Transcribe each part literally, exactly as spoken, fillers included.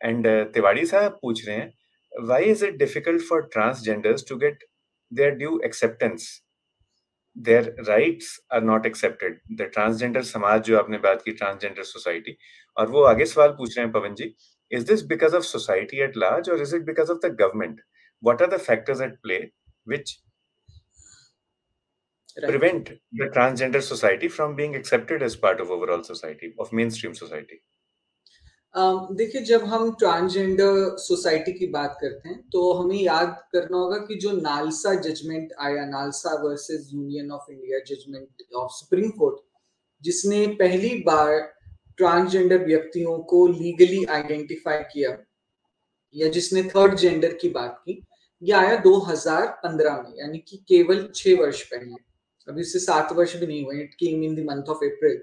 And Tiwari साहब पूछ रहे हैं, why is it difficult for transgenders to get their due acceptance? Their rights are not accepted. The transgender समाज, जो आपने बात की, ट्रांसजेंडर सोसाइटी, और वो आगे सवाल पूछ रहे हैं Pawan ji, is this because of society at large और is it because of the government? What are the factors at play which Right. prevent the transgender society from being accepted as part of overall society, of mainstream society? Um, देखिए, जब हम transgender society की बात करते हैं तो हमें याद करना होगा कि जो नालसा जजमेंट आया, NALSA versus Union of India judgment of Supreme Court, जिसने पहली बार ट्रांसजेंडर व्यक्तियों को लीगली आइडेंटिफाई किया, या जिसने थर्ड जेंडर की बात की, ये आया दो हज़ार पंद्रह में, यानी कि केवल छह वर्ष पहले। अभी उससे सात वर्ष भी नहीं हुए। It came in the month of April.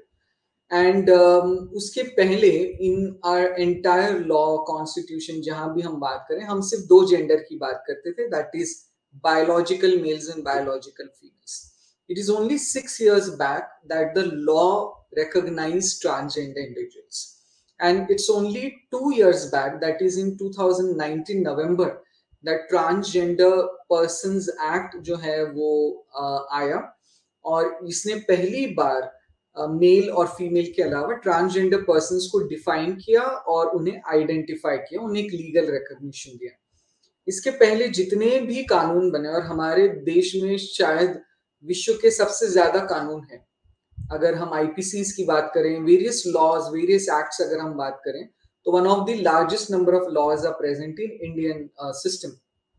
And उसके पहले in our entire law constitution, जहां भी हम बात करें, हम सिर्फ दो जेंडर की बात करते थे, that is biological males and biological females. It is only six years back that the law recognized transgender individuals. And it's only two years back, that is in two thousand nineteen November, that Transgender Persons Act जो है वो uh, आया, और इसने पहली बार male uh, और female के अलावा ट्रांसजेंडर पर्सन्स को डिफाइन किया और उन्हें आइडेंटिफाई किया, उन्हें एक लीगल रिकॉग्निशन दिया. इसके पहले जितने भी कानून बने, और हमारे देश में शायद विश्व के सबसे ज्यादा कानून है, अगर हम आईपीसीज की बात करें, वेरियस लॉज, वेरियस एक्ट्स अगर हम बात करें, तो one of the largest number of laws are present in Indian system.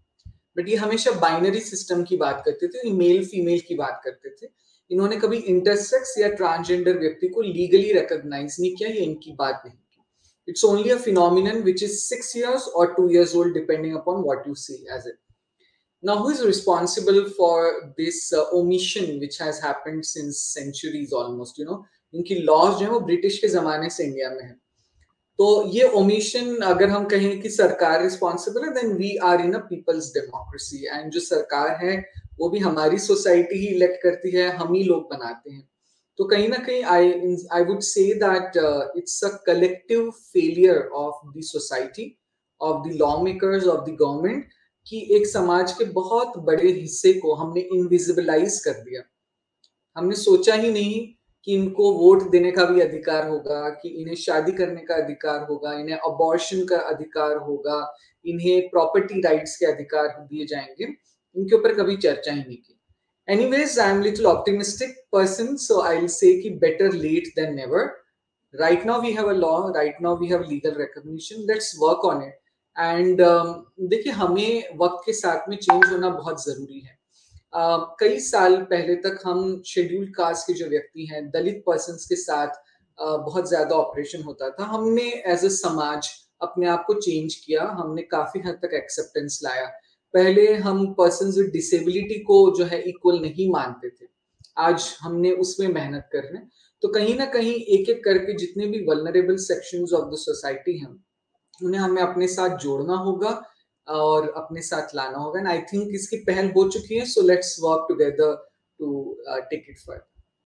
But ये हमेशा बाइनरी सिस्टम की बात करते थे, मेल फीमेल की बात करते थे. इन्होंने कभी इंटरसेक्स या ट्रांसजेंडर व्यक्ति को लीगली रिकॉग्नाइज नहीं किया, ये इनकी बात नहीं की. It's only a phenomenon which is six years or two years old, depending upon what you see as it. Now, who is responsible for this uh, omission which has happened since centuries almost? You know, इनकी laws जो है वो British के जमाने से India में है. तो ये omission अगर हम कहें कि सरकार responsible है, then we are in a people's democracy. And जो सरकार है वो भी हमारी सोसाइटी ही इलेक्ट करती है, हम ही लोग बनाते हैं. तो कहीं ना कहीं I I would say that it's a collective failure of the society, of the law makers, of the government, कि एक समाज के बहुत बड़े हिस्से को हमने इनविजिबलाइज कर दिया. हमने सोचा ही नहीं कि इनको वोट देने का भी अधिकार होगा, कि इन्हें शादी करने का अधिकार होगा, इन्हें अबॉर्शन का अधिकार होगा, इन्हें प्रॉपर्टी राइट्स के अधिकार दिए जाएंगे. इनके ऊपर कभी चर्चा ही नहीं की. Anyways, I'm little optimistic person, so I'll say कि better late than never. Right now we have a law, right now we have legal recognition. Let's work on it. And um, देखिए, हमें वक्त के साथ में चेंज होना बहुत जरूरी है. uh, कई साल पहले तक हम शेड्यूल्ड कास्ट के जो व्यक्ति हैं, दलित पर्सन्स के साथ uh, बहुत ज्यादा ऑपरेशन होता था. हमने एज अ समाज अपने आप को चेंज किया, हमने काफी हद तक एक्सेप्टेंस लाया. पहले हम पर्सन्स विद डिसेबिलिटी को जो है इक्वल नहीं मानते थे, आज हमने उसमें मेहनत कर रहे हैं. तो कहीं ना कहीं एक एक करके जितने भी vulnerable sections of the society हैं, उन्हें हमें अपने साथ जोड़ना होगा और अपने साथ लाना होगा. एंड आई थिंक इसकी पहल हो चुकी है. So let's work together to take it further.